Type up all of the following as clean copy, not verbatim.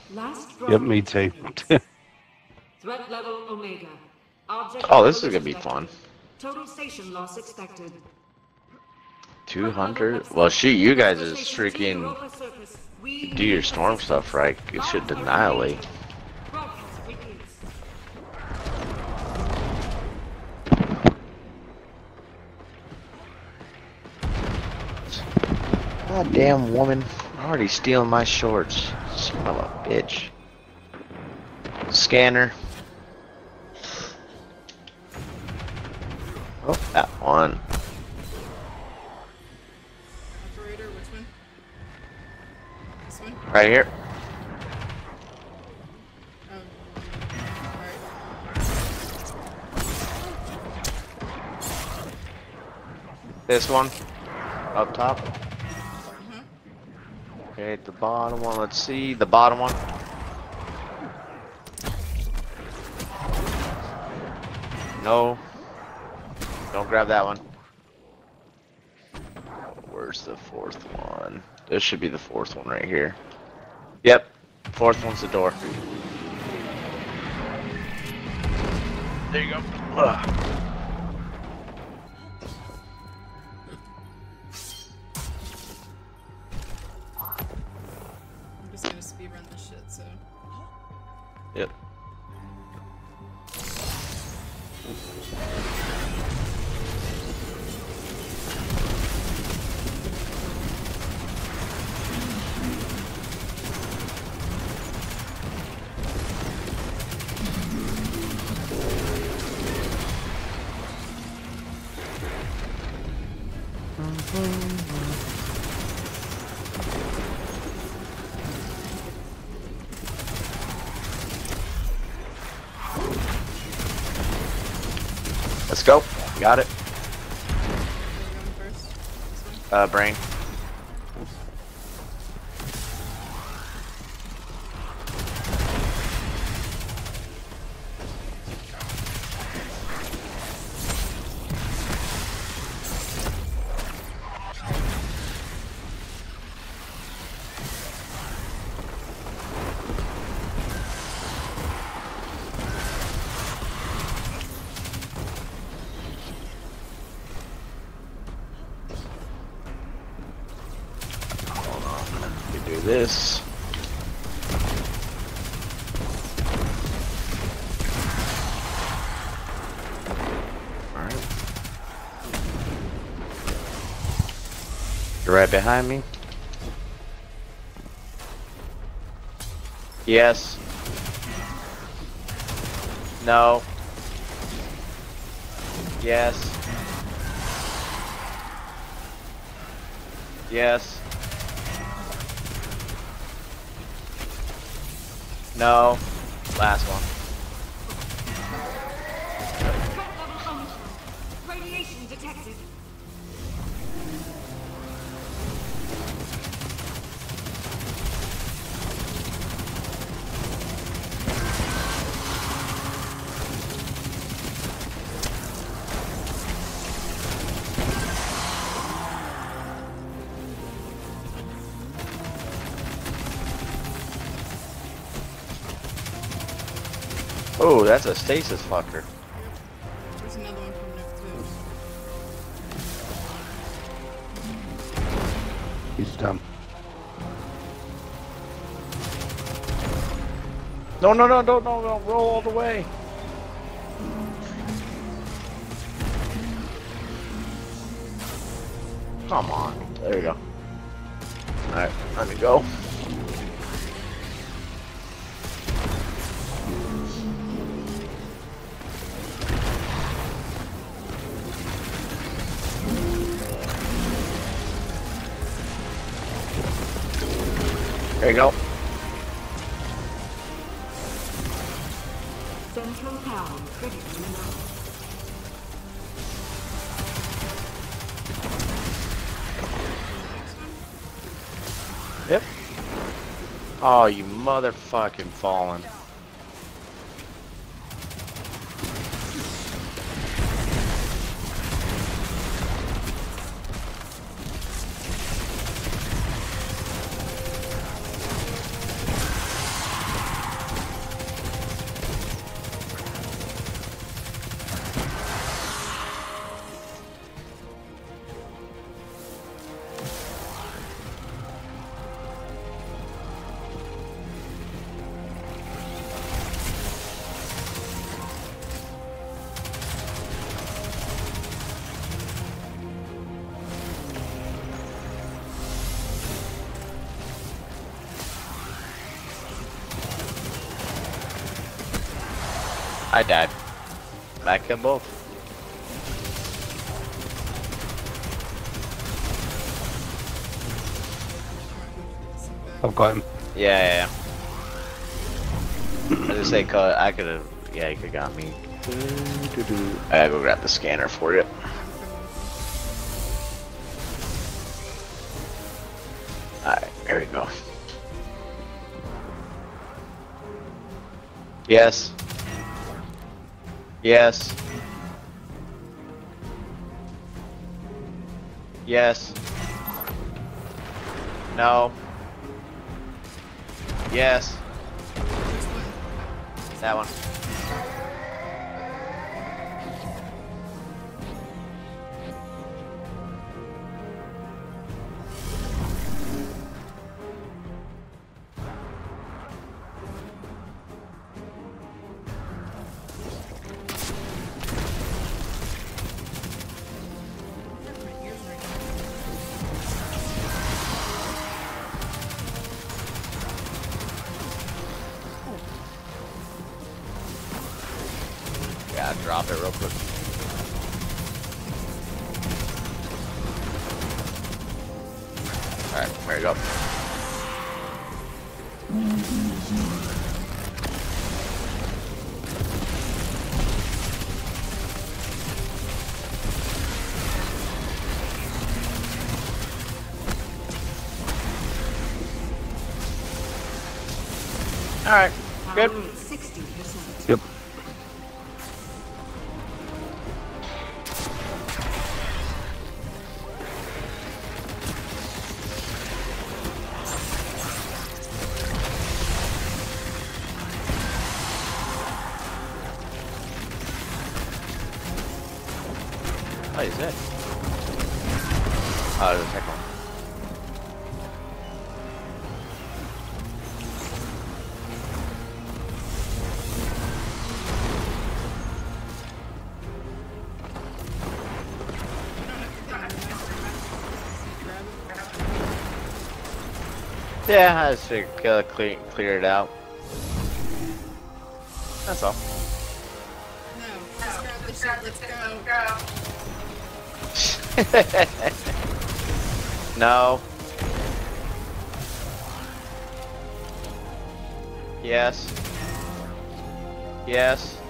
Yep, me too. Threat level Omega. Object Oh, this is damage gonna be detected. fun. Total station loss expected. 200? Well, shoot, you guys is Transportation to freaking Europa Surface. We do your need storm assistance. stuff right. It should Lines are annihilate. engaged. Broadcast begins. Goddamn woman. Already stealing my shorts. Son of a bitch. Scanner. Oh, that one. Operator, which one? This one? Right here. Oh, alright. This one. Up top. Uh-huh. Okay, the bottom one. Let's see. The bottom one. No. Don't grab that one. Where's the fourth one? This should be the fourth one right here. Yep. Fourth one's the door. There you go. Ugh. I'm just gonna speedrun this shit, so. Yep. Let's go. Got it. Where are we going first? This one? Brain. Hold on. We do this. Alright. You're right behind me. Yes. No. Yes. Yes. No. Last one. Threat level Omega. Radiation detected. Oh, that's a stasis fucker. There's another one coming up too. He's done. No, no, no, don't roll all the way. Come on. There you go. Alright, let me go. There you go. Central power critically low. Yep. Oh, you motherfucking fallen. I died. Back them both. I've got him. Yeah. I just say, I could have. Yeah, you could have got me. I gotta go grab the scanner for you. Alright, here we go. Yes. Yes. Yes. No. Yes. That one. Yeah, drop it real quick. Alright, there you go. Alright, good. 60%. Yep. What is it? Oh, there's a second one. Yeah, I just figured clear it out. That's all. No, just grab the shit, let's go. No. Yes. Yes.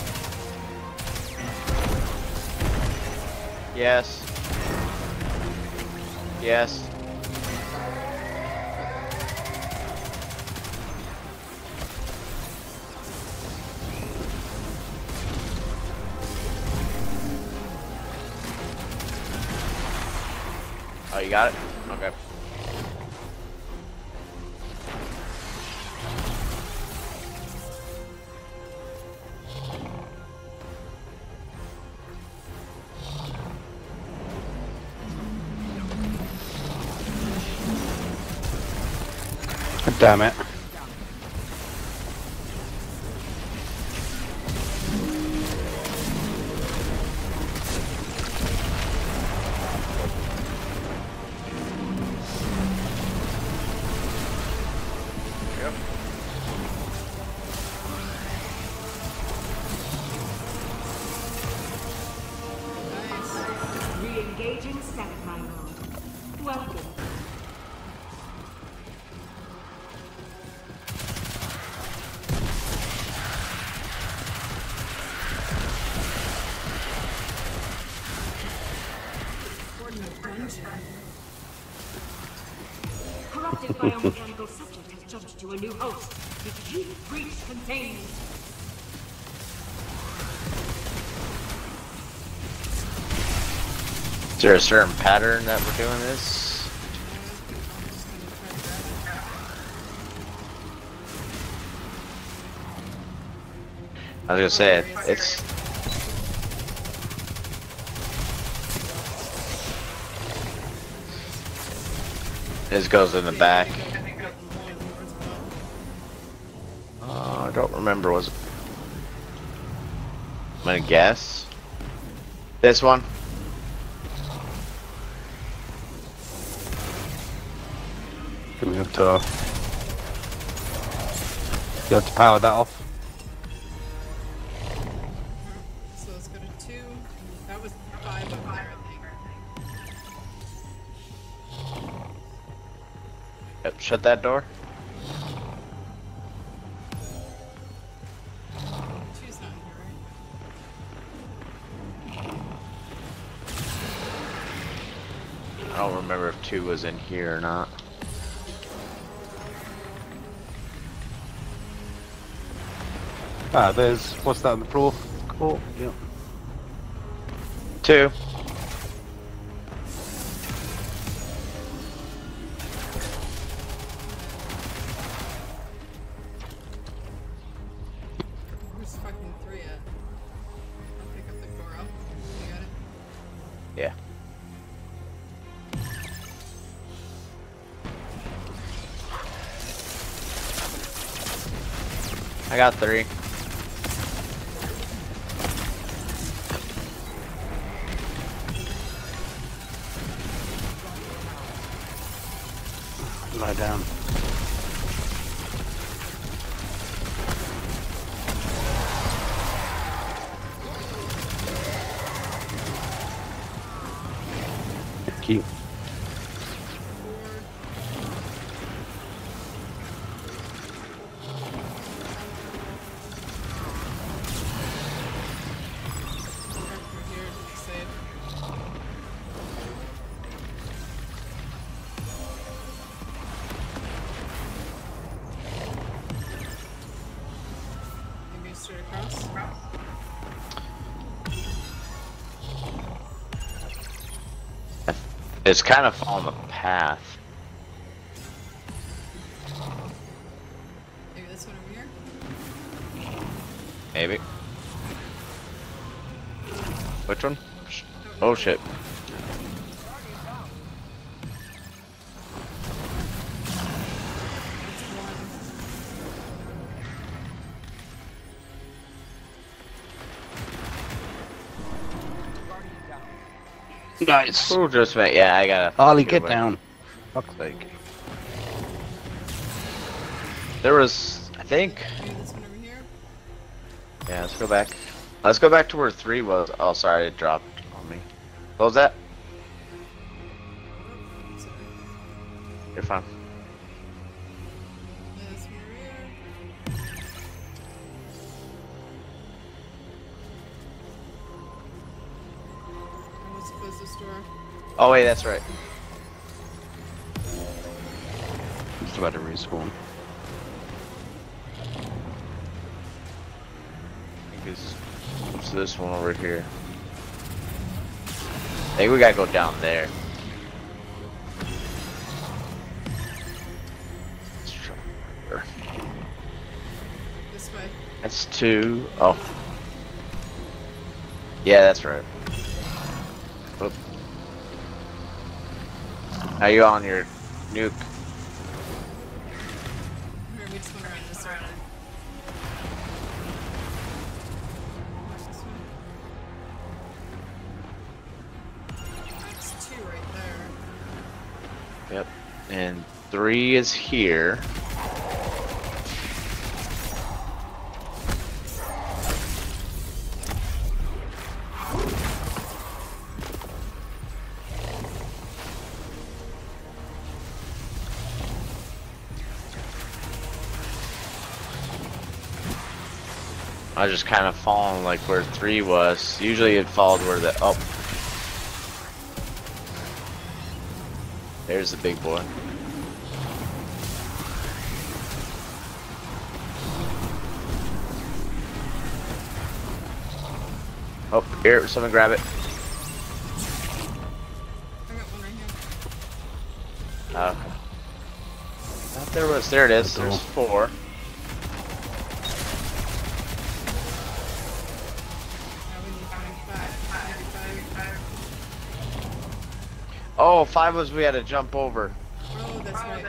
Yes. Yes. Oh, you got it? Okay. Damn it. Yep. Nice. Re-engaging standby mode. Welcome. Corrupted biomechanical subject has jumped to a new host. The chief breach contained. Is there a certain pattern that we're doing this? I was gonna say it's. This goes in the back. I don't remember. Was it? I'm gonna guess. This one. You have to power that off. Shut that door. She's not here, right? I don't remember if 2 was in here or not. Ah, there's what's that on the floor? Cool. Yep. 2. Where's fucking 3 at? I'll pick up the Goro. You got it? Yeah. I got 3. Lie down. Thank you. Go back through here to be safe. Maybe straight across. It's kind of on the path. Maybe this one over here. Maybe. Which one? Oh shit. It's one. Nice. Oh, just wait. Yeah, I gotta. Ollie, get down. Fuck's sake. There was, I think. Maybe this one over here. Yeah, let's go back. Let's go back to where 3 was. Oh, sorry, it dropped on me. What was that? Oh, sorry. You're fine. This one over here. And let's close this door. Oh wait, that's right. Just about to respawn. I think it's this one over here. I think we gotta go down there. Let's try- This way. That's 2. Oh. Yeah, that's right. Oop. Are you on your nuke? Here, we just went around this way. Where's this one? That's 2 right there. Yep. And 3 is here. I just kind of falling like where 3 was. Usually it followed where the oh. There's the big boy. Oh, here, someone grab it. I got one right here. Okay. Thought there was. There it is. There's 4. Now we need 25. Oh, 5 was we had to jump over. Oh, that's right.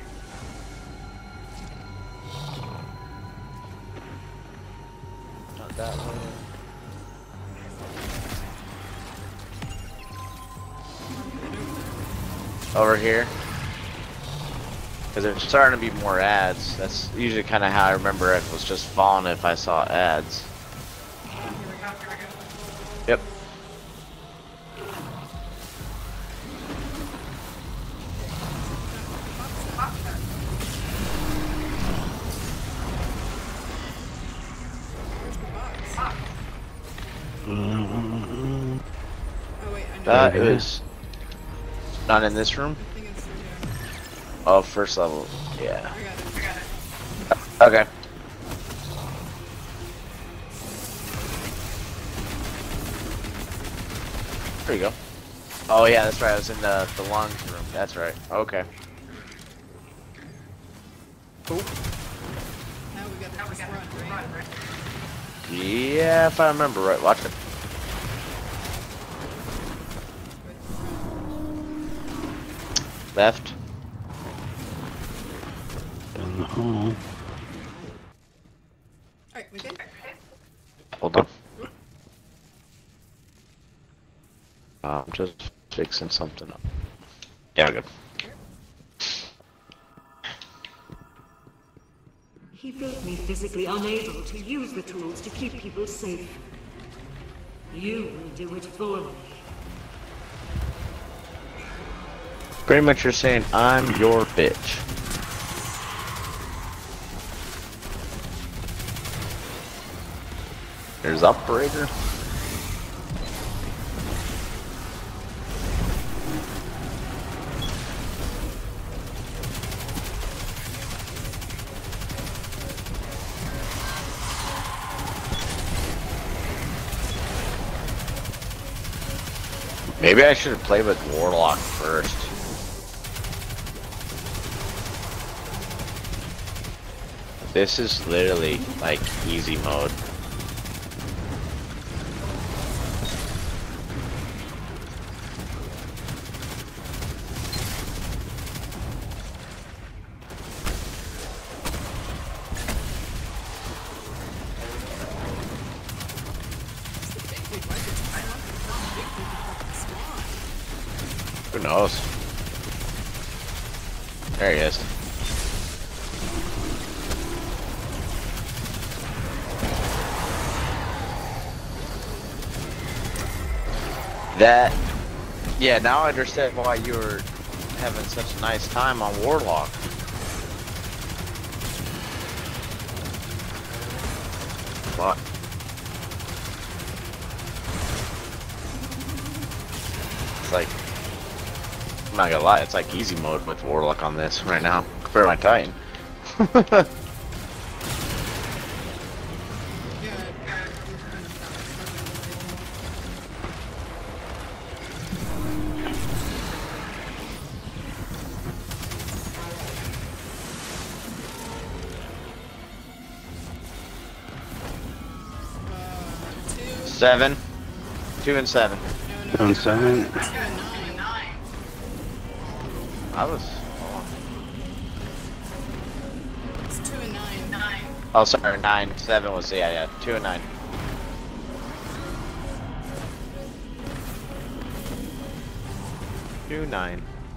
Not that way. Over here. Because there's starting to be more ads. That's usually kind of how I remember it was just falling if I saw ads. Yep. Oh wait, I know. That is not in this room. I think it's through here. Oh, first level. Yeah. I got it. I got it. Okay. There you go. Oh yeah, that's right. I was in the lungs room. That's right. Okay. Cool. Now we got the first run, right? Yeah, if I remember right. Watch it. Left. In the hole. Alright, we good? Hold on. I'm just fixing something up. Yeah, good. He built me physically unable to use the tools to keep people safe. You will do it for me. Pretty much you're saying I'm your bitch. There's operator. Maybe I should have played with Warlock first. This is literally like easy mode. Who knows? There he is. That, yeah, now I understand why you were having such a nice time on Warlock. What? It's like, I'm not gonna lie, it's like easy mode with Warlock on this right now, compared to my Titan. Seven. 2 and 7. On 7. I was. It's 2 and 9. Oh, sorry, 9. 7 was, yeah, 2 and 9. Two 9.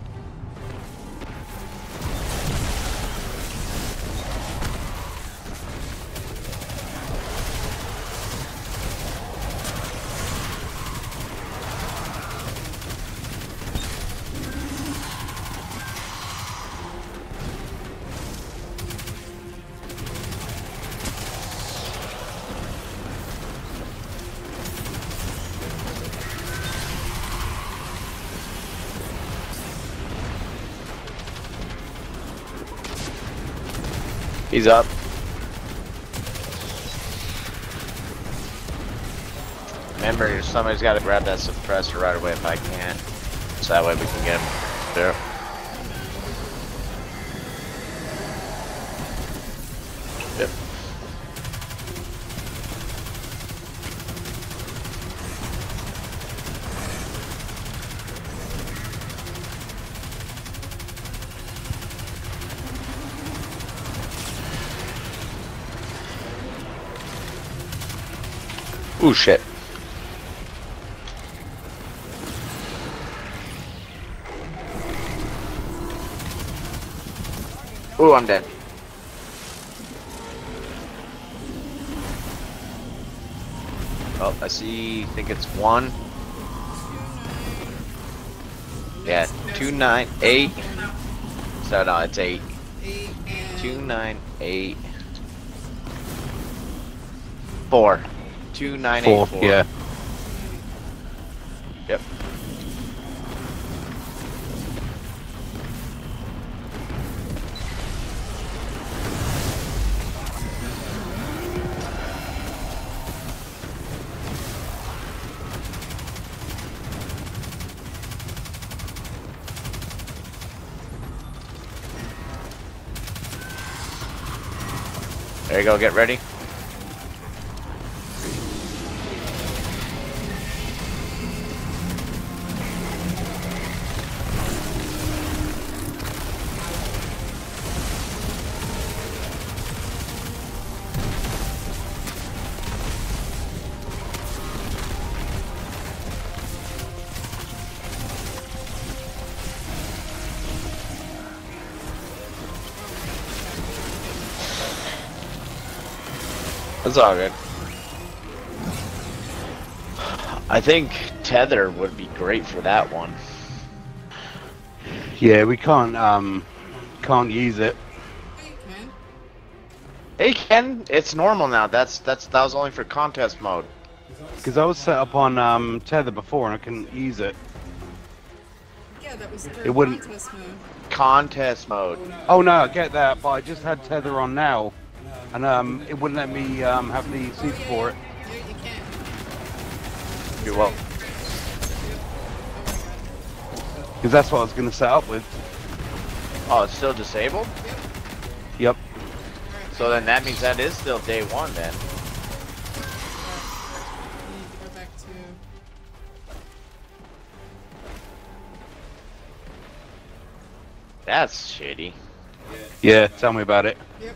He's up. Remember, somebody's got to grab that suppressor right away if I can. So that way we can get him there. Yep. Ooh, shit. Ooh, I'm dead. Oh, I see. I think it's 1. Yeah, 2, 9, 8. So no, it's 8. 8 and 2, 9, 8. 4. 2, 9, 8, 4, 4. yeah. Yep. There you go, get ready. It's all good. I think tether would be great for that one. Yeah, we can't use it. Yeah, you can. Hey Ken, it's normal now. That was only for contest mode. Because I was set up on tether before and I couldn't use it. Yeah, that was It wouldn't- contest mode. Contest mode. Oh no, I get that, but I just had tether on now, and it wouldn't let me have the Oh, suits yeah, for it. yeah. You can. You're welcome. Yep. Oh my god. Because that's what I was going to set up with. Oh, it's still disabled? Yep. Alright. So then that means that is still day one then. We need to go back to... That's shitty. Yeah, tell me about it. Yep.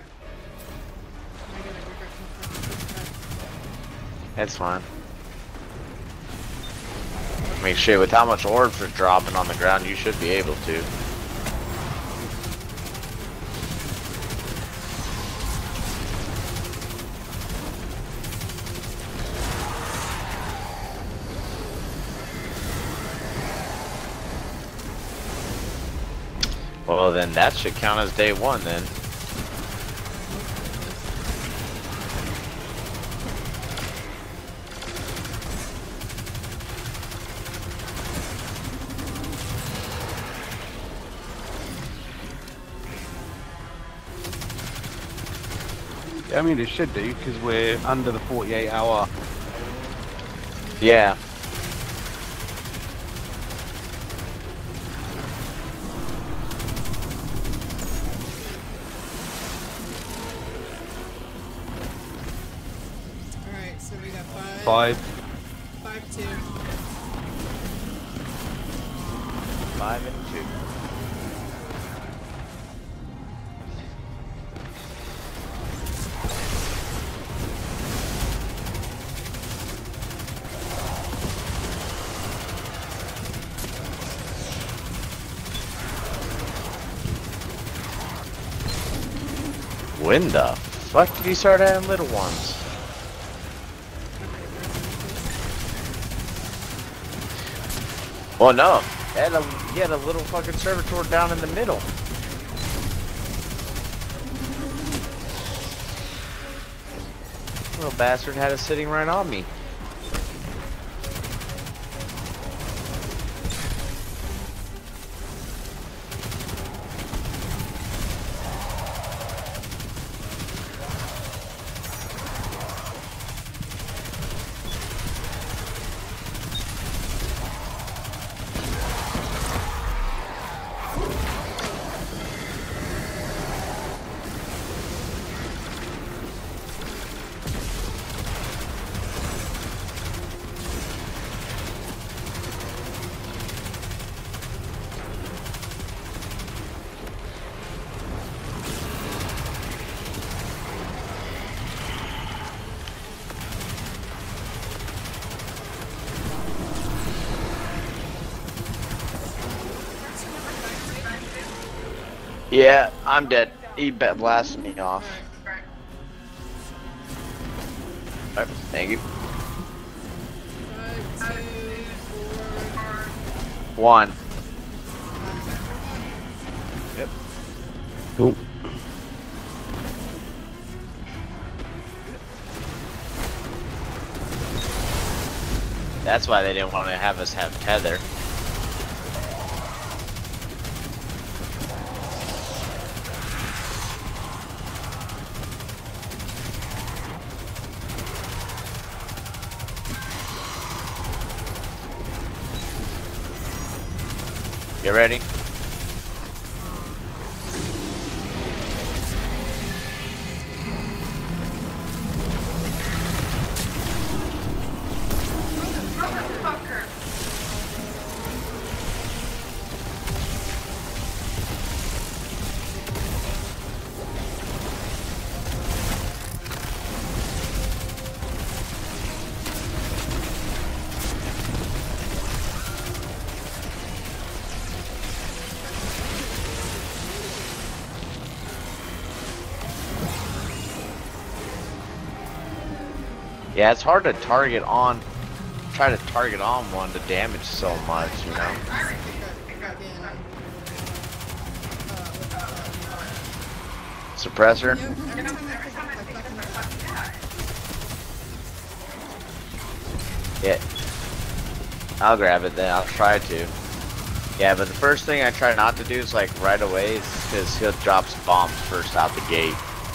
I gotta go back to It's fine. I mean, shit, with how much orbs are dropping on the ground, you should be able to. Well, then that should count as day one, then. I mean, it should do, because we're under the 48-hour. Yeah. Alright, so we got 5. 5. 5, 2. 5 and 2. When the fuck did he start having little ones? Well, no. He had a little fucking servitor down in the middle. Little bastard had it sitting right on me. Yeah, I'm dead. He blasted me off. Alright, thank you. 5, 2, 4. 1. Yep. Cool. That's why they didn't want to have us have tether. You ready? Yeah, it's hard to target on, try to target on one to damage so much, you know? Suppressor? Yeah. I'll grab it then, I'll try to. Yeah, but the first thing I try not to do is like right away, because he'll drop bombs first out the gate.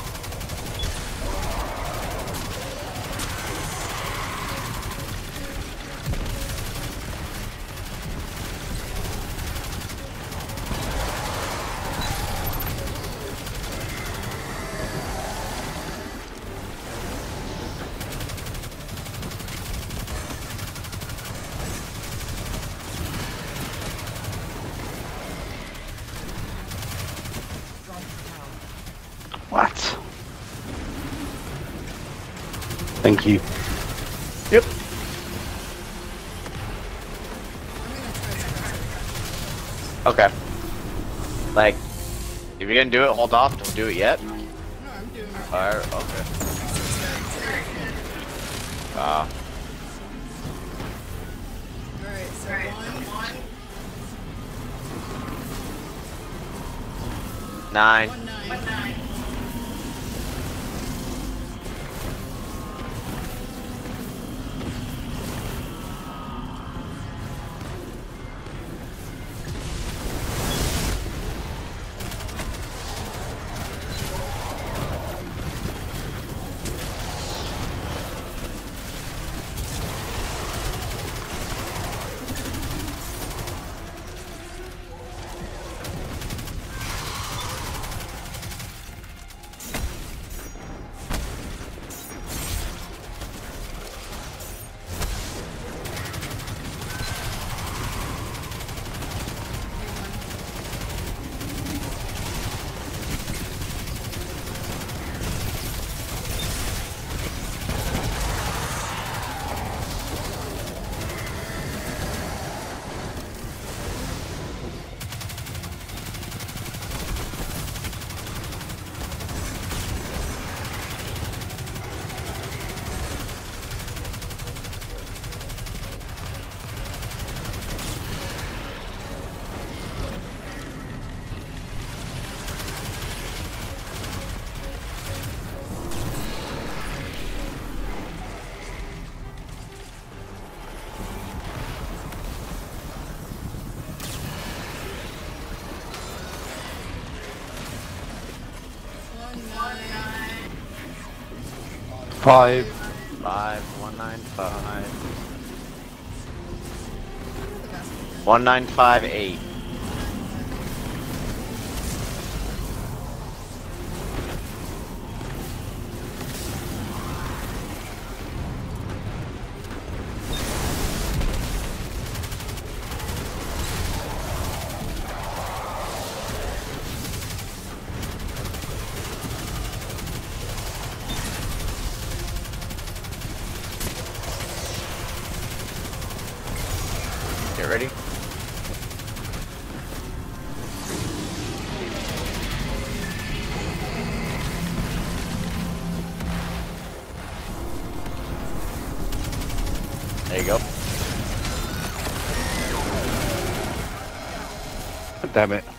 What? Thank you. Yep. Okay. Like, if you're gonna do it, hold off. Don't do it yet. No, I'm doing it. Alright, okay. Alright, so one. 9. 1-9. Five. 195. 1958. Get ready. There you go. Damn it.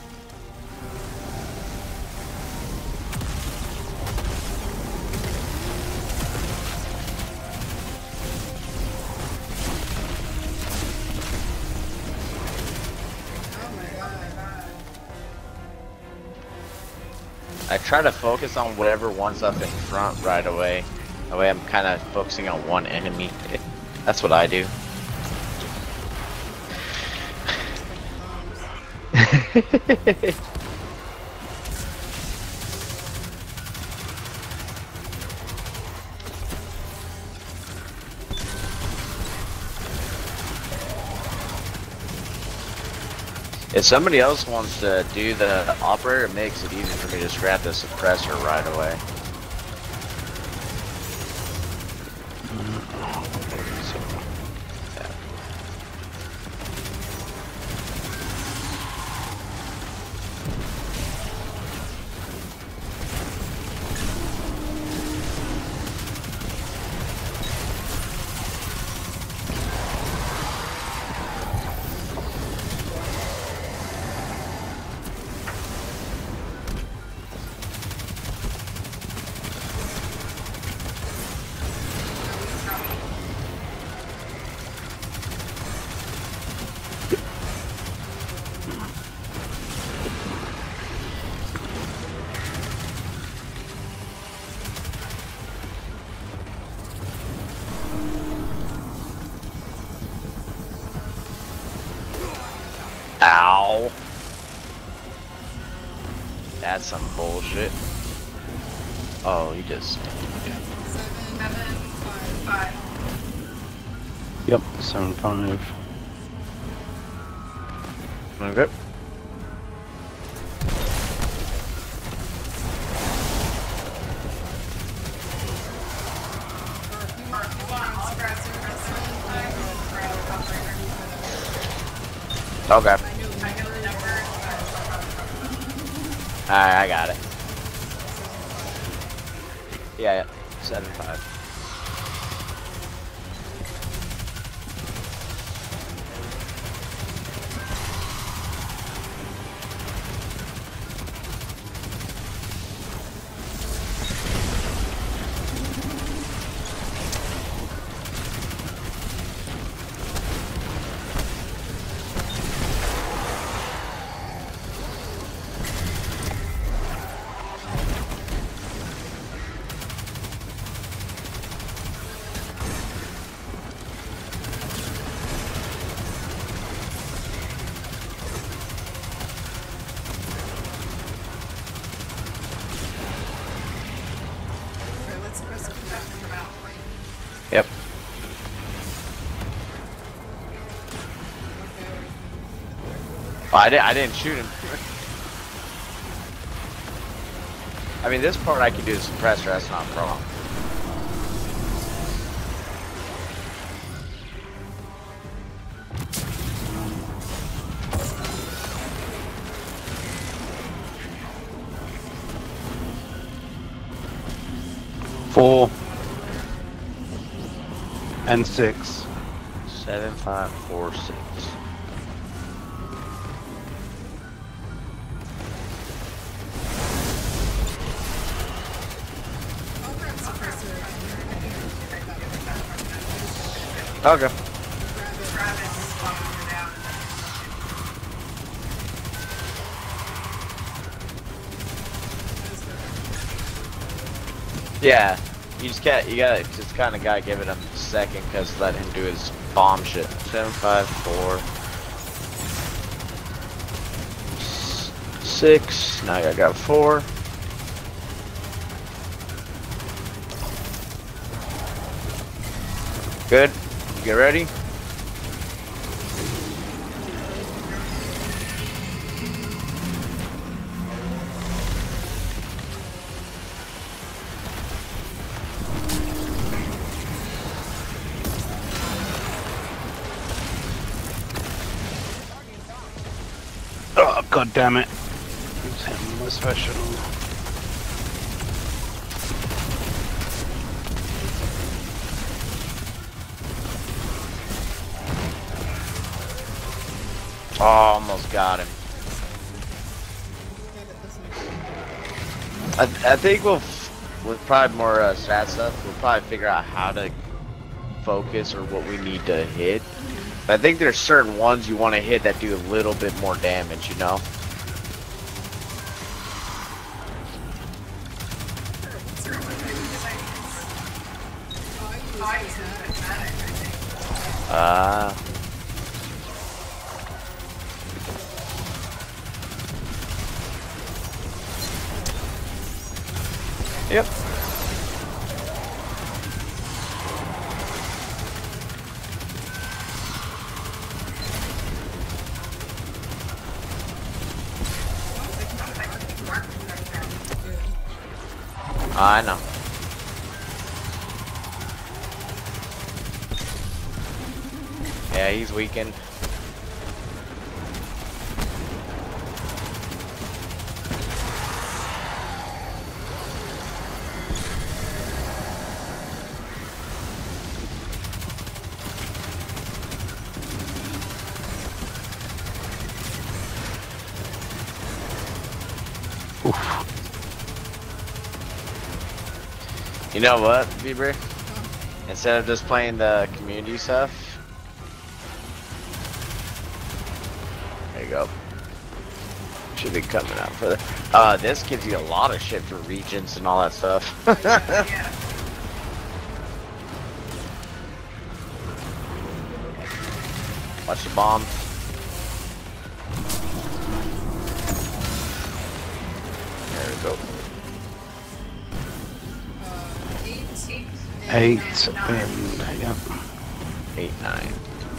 I try to focus on whatever one's up in front right away. That way I'm kind of focusing on one enemy. That's what I do. If somebody else wants to do the operator, it makes it easy for me to just grab the suppressor right away. Ow. That's some bullshit. Oh, he just... 7, 5. Yep, 7-5. Okay. Okay. Alright, I got it. Yeah, 7-5. Yep. Oh, I didn't shoot him. I mean, this part I can do the suppressor, that's not a problem. Four and 6. 7, 5, 4, 6. Okay. Yeah, you just can't. You gotta just kind of gotta give it a second, cause let him do his bomb shit. 7, 5, 4, 6. Now I got 4. Good. You get ready? Oh, god damn it. It's him, my special. Oh, almost got him. I think with probably more strat stuff, we'll probably figure out how to focus or what we need to hit. But I think there's certain ones you want to hit that do a little bit more damage, you know? Yep. I know. Yeah, he's weakened. You know what, Bieber? Instead of just playing the community stuff, there you go. Should be coming out for the. This gives you a lot of shit for regions and all that stuff. Watch the bomb. There we go. 8 and yeah. 8, 9.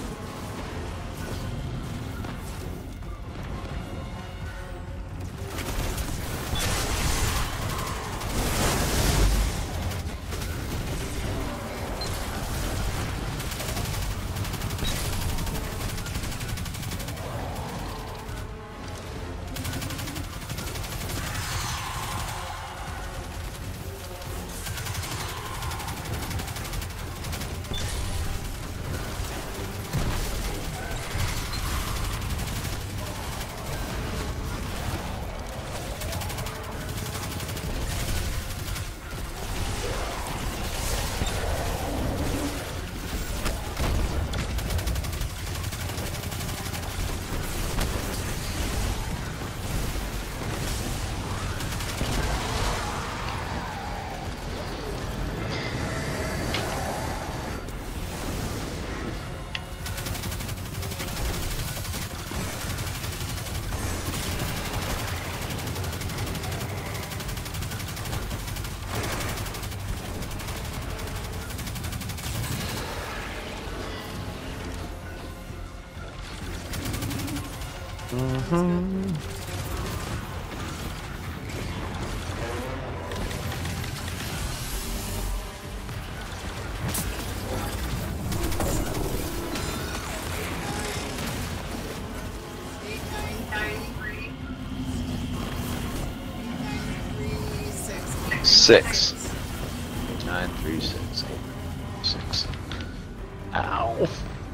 Six. 9, 3, 6, 8, 6. Ow.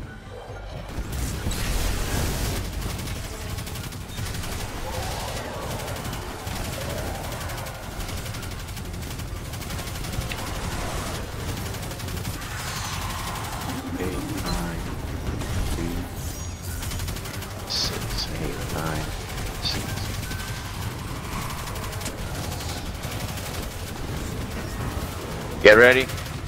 Get ready.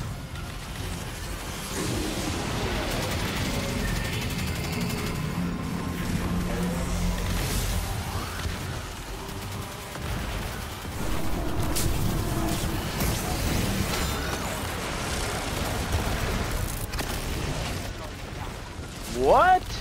What?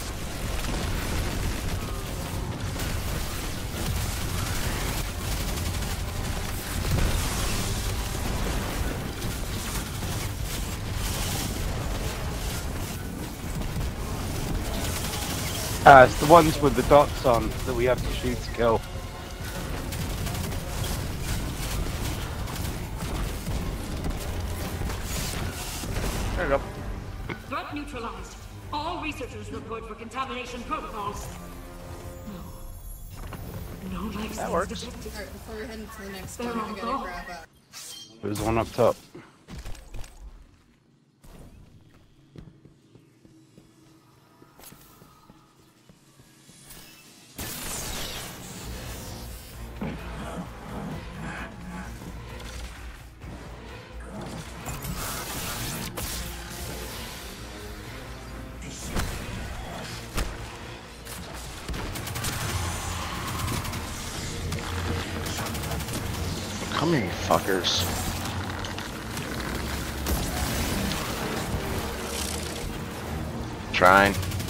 It's the ones with the dots on that we have to shoot to kill. There we go. Threat neutralized. All researchers report for contamination protocols. No life That works. detected. Alright, before we head into the next They're one, all I gotta gone. grab up. There's one up top. Come here, you fuckers. Trying.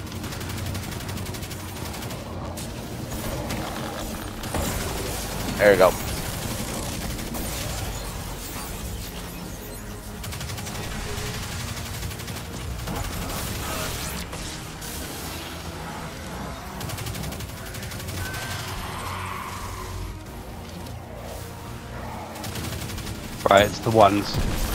There we go. Right, it's the ones.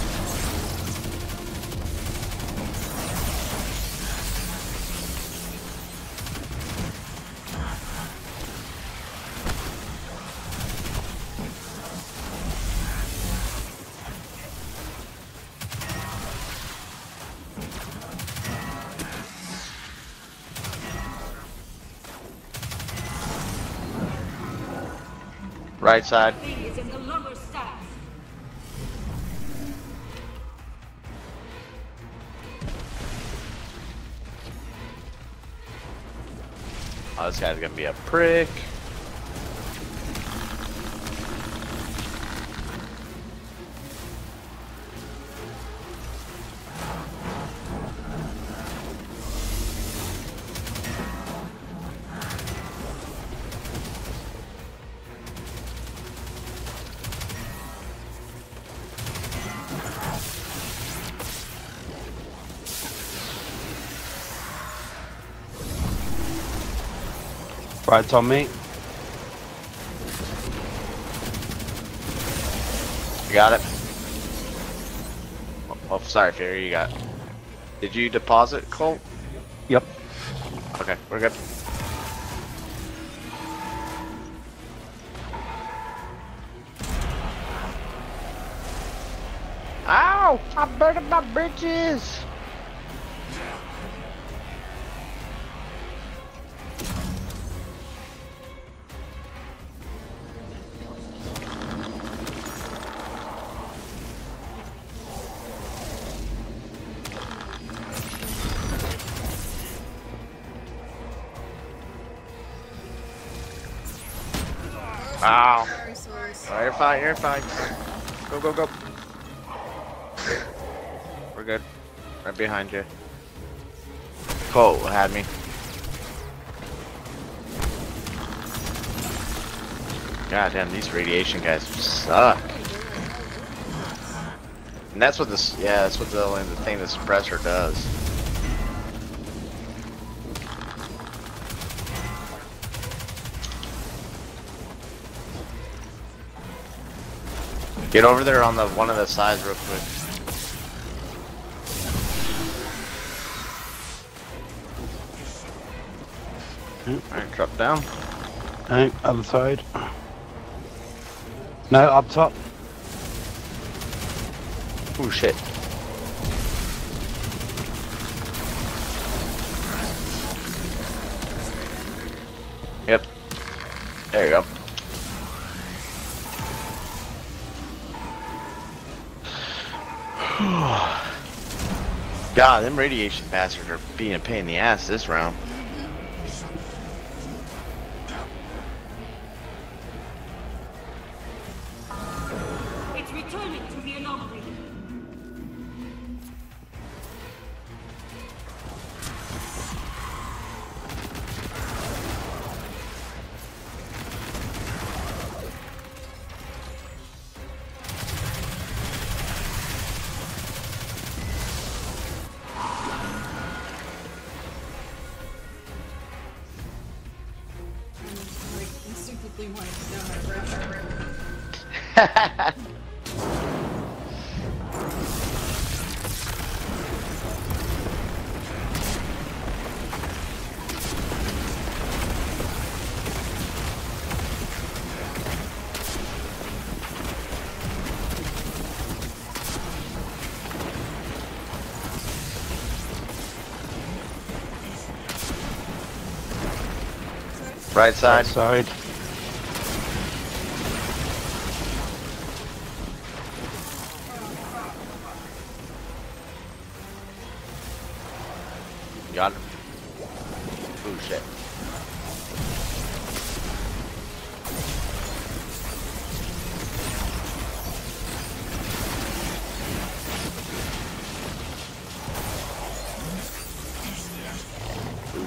Right side. Thing is in the lower stacks. Oh, this guy's gonna be a prick. Right, it's on me. You got it. Oh, sorry, Fury, you got it. Did you deposit, Colt? Yep. Okay, we're good. Ow! I burned my bridges! Ow! Sorry, souls. Oh, you're fine, you're fine. Go, go, go. We're good. Right behind you. Colt had me. God damn, these radiation guys suck. And that's what this, yeah, that's what the thing the suppressor does. Get over there on the one of the sides real quick. Alright, drop down. No, other side. No, up top. Oh shit. Yep. There you go. God, them radiation bastards are being a pain in the ass this round. It's returning to the anomaly. Like, instinctively wanting to know how to grab that. Right side. Side. Got him. Oh shit.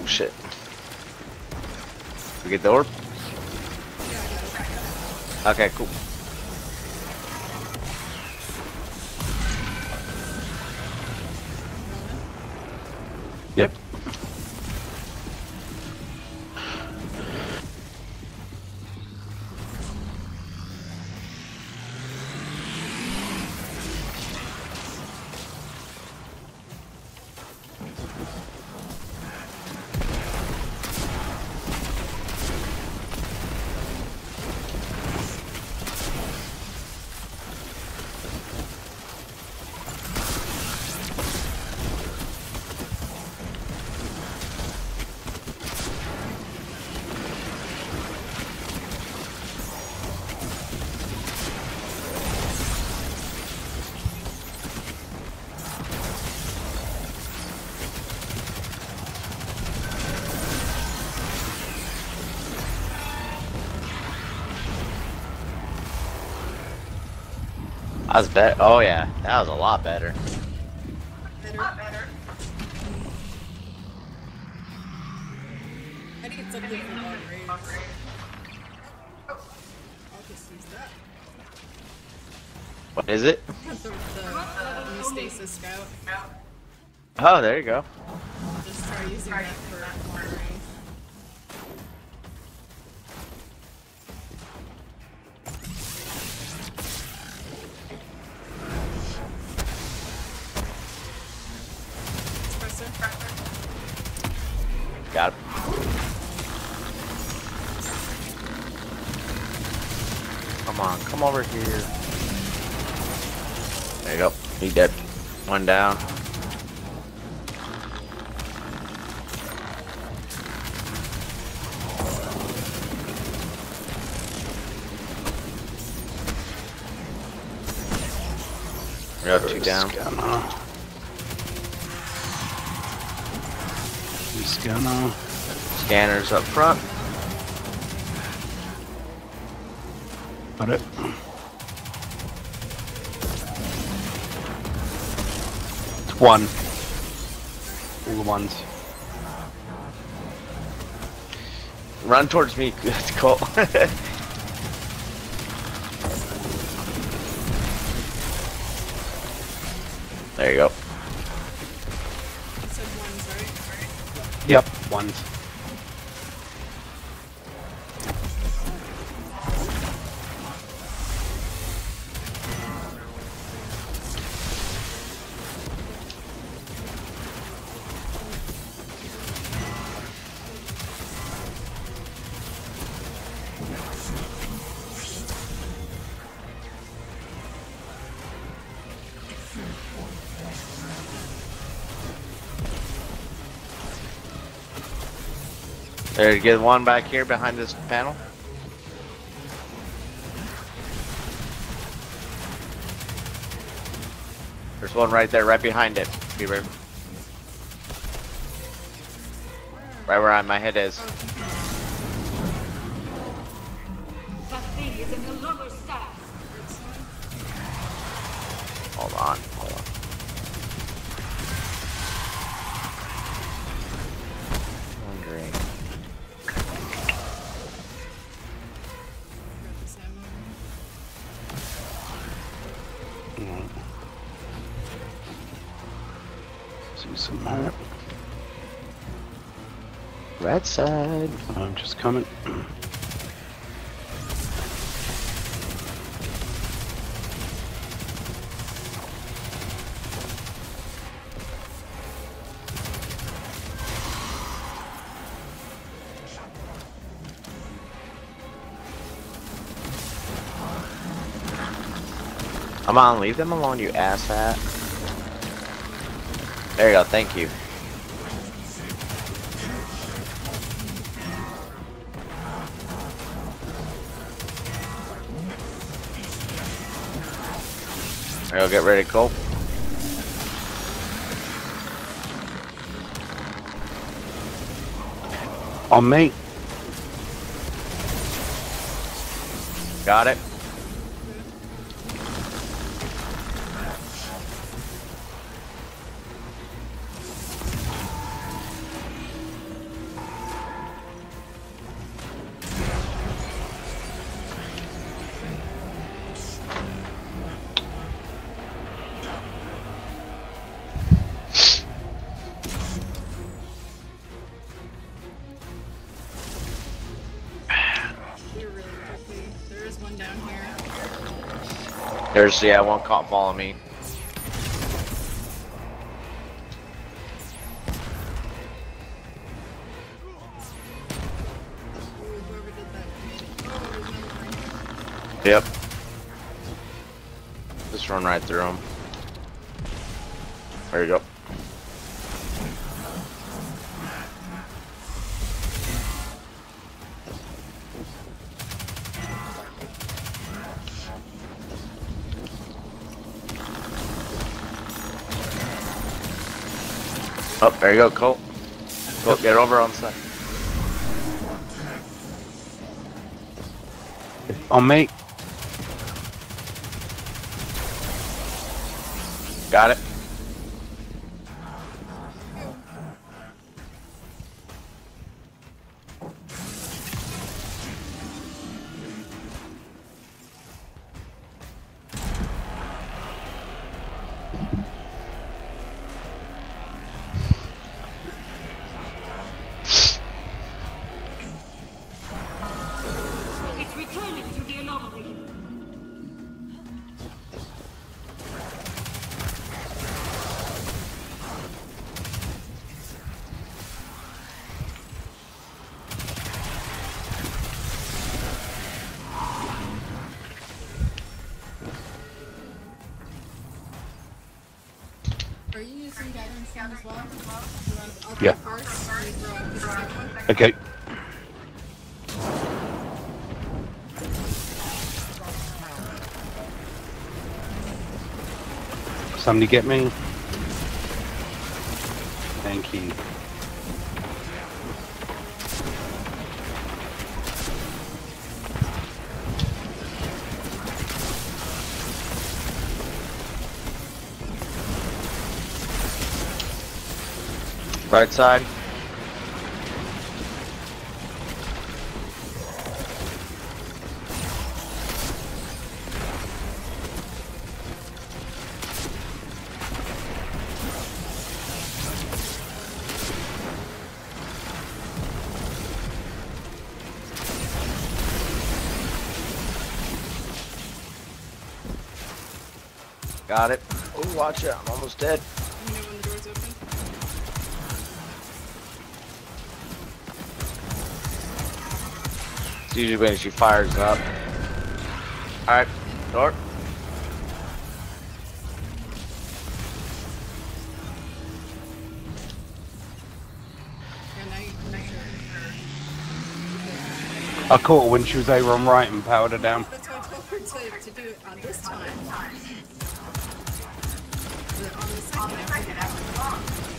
shit. We get the orb? Okay, cool. Yep. That was better. Oh yeah, that was a lot better. Better. I need something for long range. I'll just use that. What is it? The new stasis scout. Oh, there you go. I'll just try using that for long range. Got it. Come on, come over here. There you go. He dead. One down. We got two down. Scanner. Scanners up front. Got it. It's one. All the ones. Run towards me. It's cool. There you go. You said ones, right? Yep, ones. There, get one back here behind this panel. There's one right there, right behind it. Be right where my head is. That thing is in the lower stacks. Hold on, hold on. Wondering. Grab this ammo. See some map. Right side. I'm just coming. Come on, leave them alone, you asshat. There you go, thank you. There you go, get ready to go. On me. Got it. There's, yeah, one cop following me. Whoever did that. Oh, there's another thing. Yep. Just run right through him. There you go. Oh, there you go, Colt. Colt, get over on the side. On me. Got it. It's returning to the anomaly. Are you using gathering stone as well? I'll Yeah. go first. You throw out this one. Okay. Somebody get me? Thank you. Right side. Got it. Oh, watch out. I'm almost dead. You know when the door's open? It's usually when she fires up. Alright, door. Yeah, now you can sure. I caught her when she was over on right and powered her down. That's why I told her to do it on this time. But on the second, I figured out.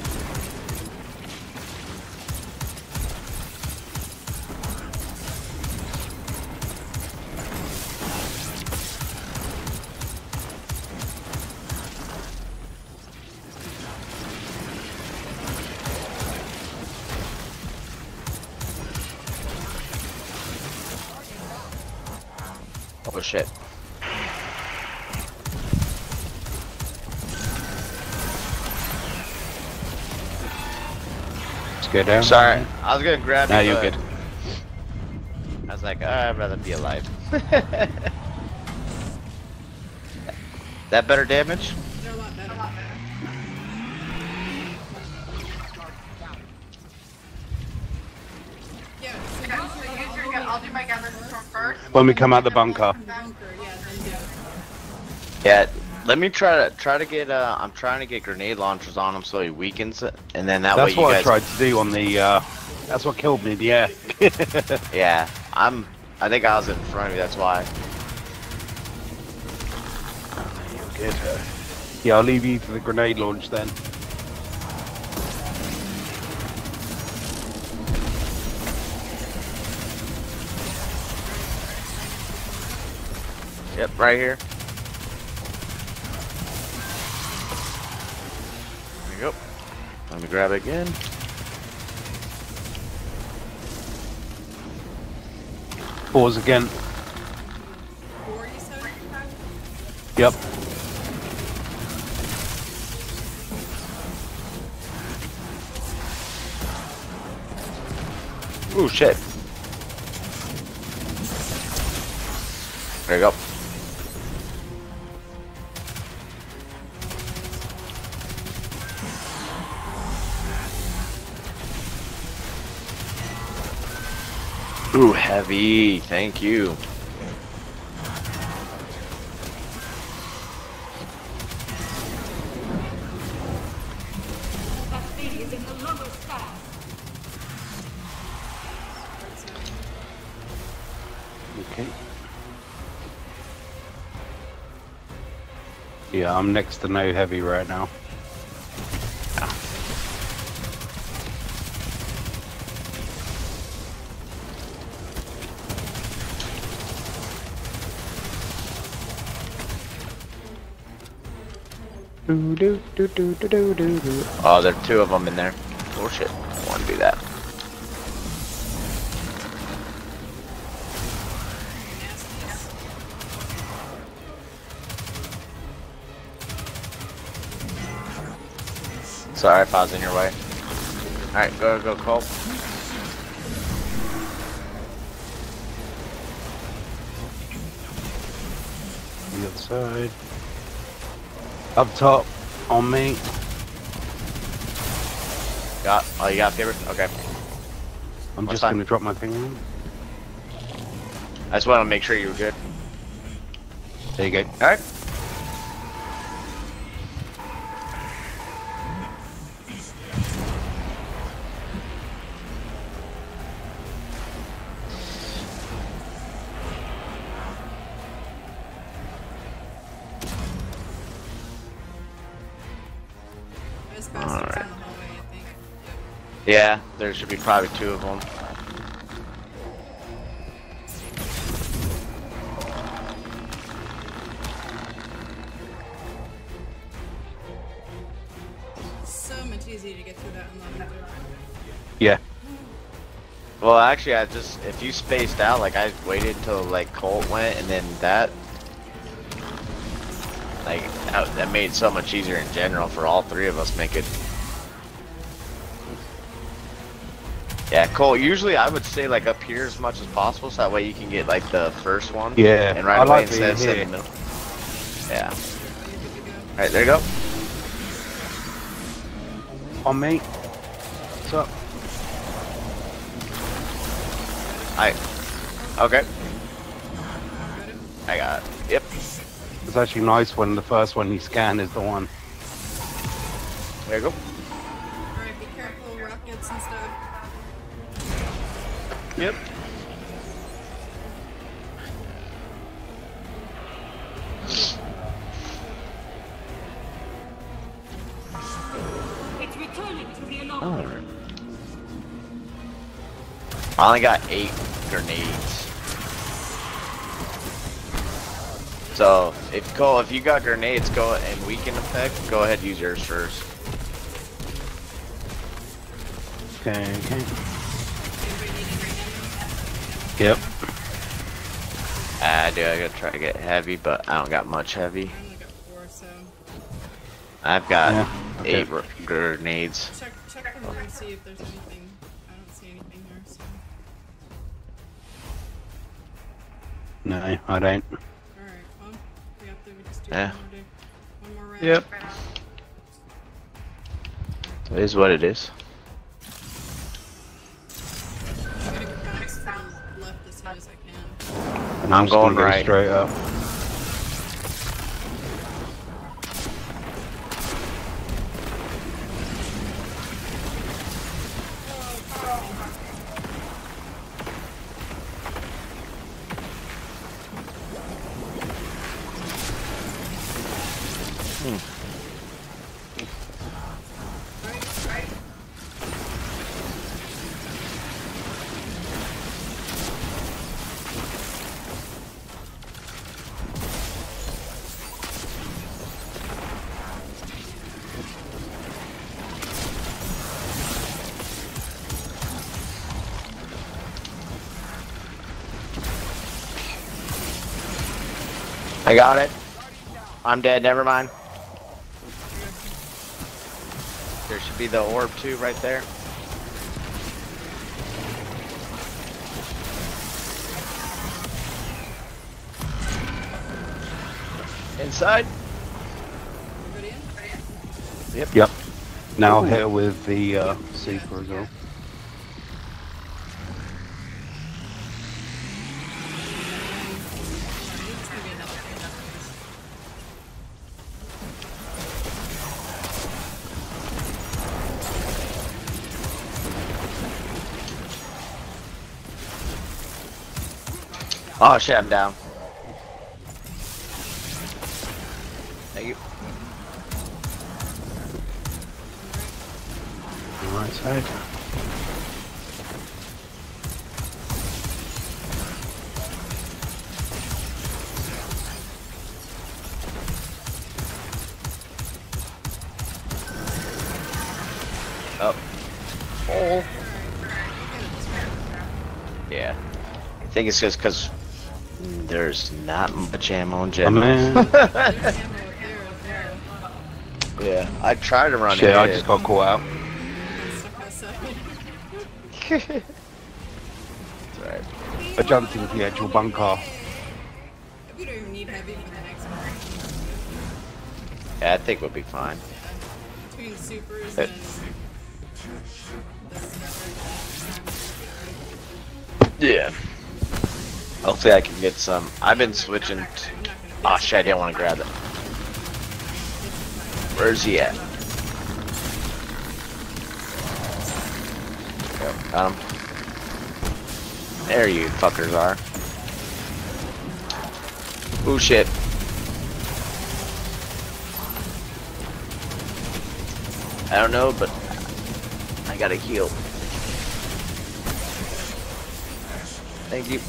Oh shit. Let's go down. Sorry, I was gonna grab you. No, you're but good. I was like, I'd rather be alive. That better damage? They're a lot better. Yeah, so usually I'll do my gathering storm first. When we come out the bunker. Bunker, yeah, then do it. Yeah. Let me try to get I'm trying to get grenade launchers on him so he weakens it, and then that way That's you what guys. I tried to do on the. That's what killed me. Yeah. Yeah, I think I was in front of you. That's why. You're good. Yeah, I'll leave you to the grenade launch then. Yep, right here. There you go. Let me grab it again. Pause again. 4, you said? Yep. Ooh, shit. There you go. Ooh, heavy. Thank you. That thing is in the lower stack. Okay. Yeah, I'm next to no heavy right now. Oh, there are two of them in there. Oh shit, I don't want to do that. Sorry if I was in your way. Alright, go, Cole. The other side. Up top, on me. Oh, you got favorite? Okay. I'm just fine. gonna drop my thing in. I just want to make sure you were good. There you go. Alright. There's bastards in the hallway, I think. Yep. Yeah, there should be probably two of them. So much easier to get through that unlocked door. Yeah. Well, actually, if you spaced out, like I waited until like Colt went and then that, like that made it so much easier in general for all three of us. Make it. Yeah, Colt. Usually, I would stay like up here as much as possible, so that way you can get like the first one. Yeah, And right I away like instead of being sitting in the here. middle. Yeah. You're good to go. All right, there you go. On me. What's up? Okay. Got it? I got it. Yep. It's actually nice when the first one you scan is the one. There you go. Alright, be careful, rockets and stuff. Yep. It's returning to the alarm. Alright. I only got 8 grenades. So, if you got grenades, go and weaken effect, go ahead and use yours first. Okay. Anybody need any right Yep. I gotta try to get heavy, but I don't got much heavy. I only got 4, so I've got Yeah, okay. 8 grenades. check the room and see if there's anything. I don't see anything here, so. No, I don't. Alright, well, we have to just do Yeah. one more round. Yep. It is what it is. I'm gonna go back to the left as soon as I can. And I'm just gonna going go right. straight up. I got it. I'm dead, never mind. There should be the orb too right there. Inside. Everybody in? Yep. Now here with the super as well. Oh shit, I'm down. Thank you. Right side. Oh. Oh. Yeah. I think it's just because there's not much ammo in general. man. There's ammo there as well. Yeah, I tried to run Shit, I ahead. just got caught out. Stuck outside. It's alright. I jumped into the actual bunker. We don't even need heavy for the next one. Yeah, I think we'll be fine. Between supers Uh, and the stuff. Yeah. Hopefully I can get some. I've been switching to... Oh shit, I didn't want to grab it. Where's he at? Go, got him. There you fuckers are. Ooh shit. I don't know, but I gotta heal. Thank you.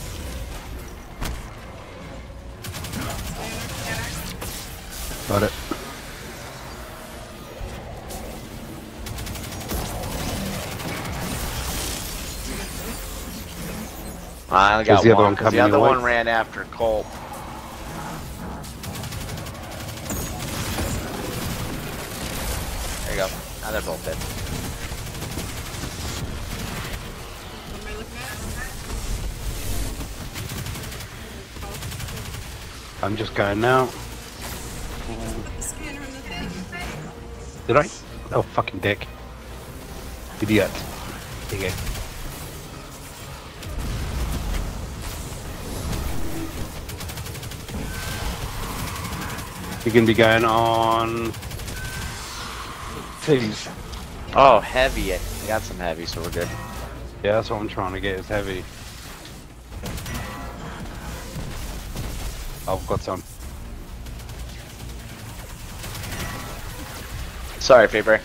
Got it. I only got the other one, one 'cause coming the other your way? one ran after Cole. There you go. Now they're both dead. What am I looking at? I'm just going now. Put the scanner in the thing. Did I? Oh, fucking dick. Idiot. There you go. You're gonna be going on twos. Oh, heavy. I got some heavy, so we're good. Yeah, that's what I'm trying to get, is heavy. I've got some. Sorry, Faber.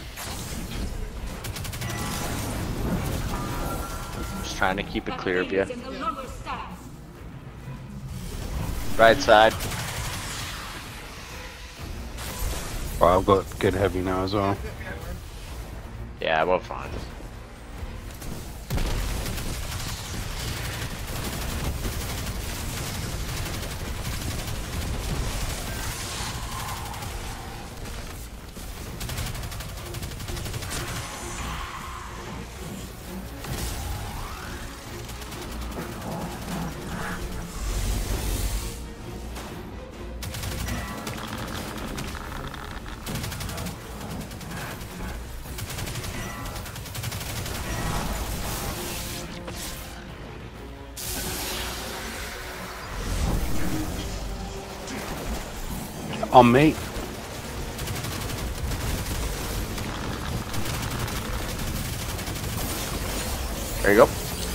Just trying to keep it clear of you. In the lower stacks. Right side. Well, I've got good heavy now as well. Yeah, we're fine. On me. There you go.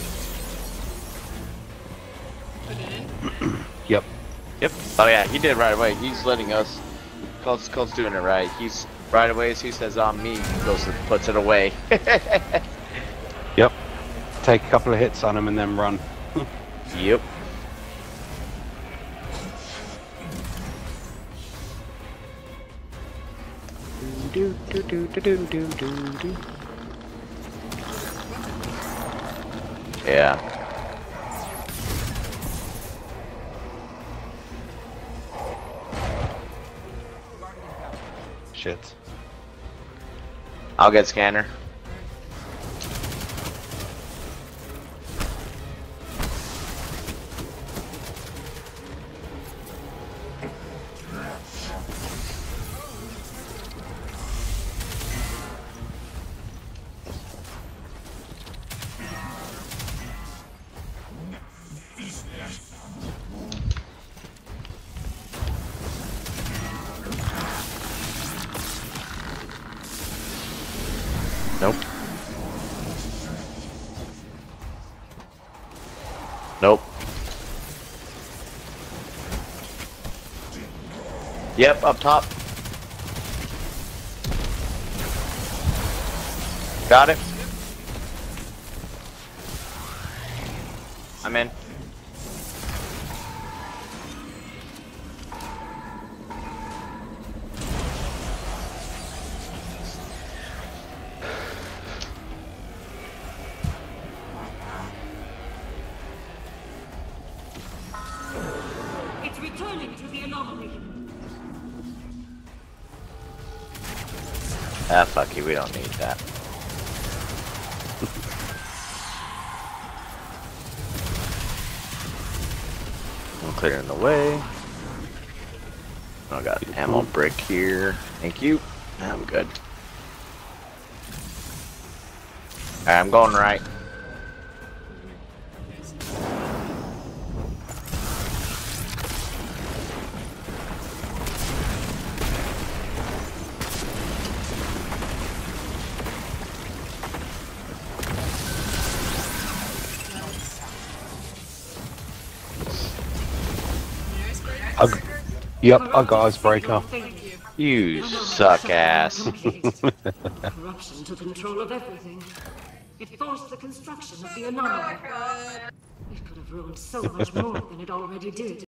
Put it in. Yep. Yep. Oh yeah, he did it right away. He's letting us. Cole's doing it right. He's right away as he says on me, he goes and puts it away. Yep. Take a couple of hits on him and then run. Yep. Yeah. Shit. I'll get scanner. Nope. Nope. Yep, up top. Got it. I'm in. It's returning to the anomaly. Ah, fuck you, we don't need that. I'm clearing the way. I got an ammo brick here. Thank you. I'm good. Alright, I'm going right. Yep, I got icebreaker. You suck ass. Corruption took control of everything. It forced the construction of the anomaly. It could have ruined so much more than it already did.